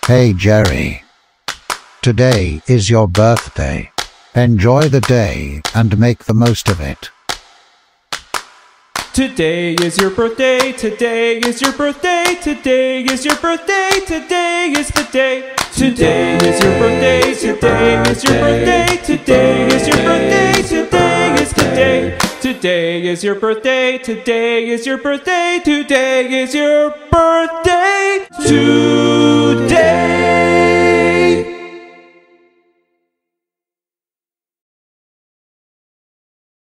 Hey Jerry, today is your birthday. Enjoy the day and make the most of it. Today is your birthday, today is your birthday, today is your birthday, today is the day. Today is your birthday, today is your birthday, today is your birthday, today is the day. Today is your birthday, today is your birthday, today is your birthday.